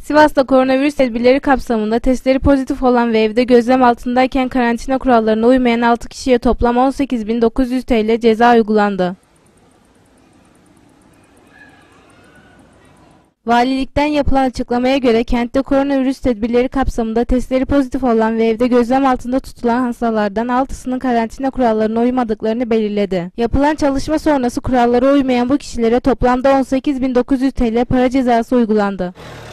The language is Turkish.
Sivas'ta koronavirüs tedbirleri kapsamında testleri pozitif olan ve evde gözlem altındayken karantina kurallarına uymayan 6 kişiye toplam 18.900 TL ceza uygulandı. Valilikten yapılan açıklamaya göre kentte koronavirüs tedbirleri kapsamında testleri pozitif olan ve evde gözlem altında tutulan hastalardan 6'sının karantina kurallarına uymadıklarını belirledi. Yapılan çalışma sonrası kurallara uymayan bu kişilere toplamda 18.900 TL para cezası uygulandı.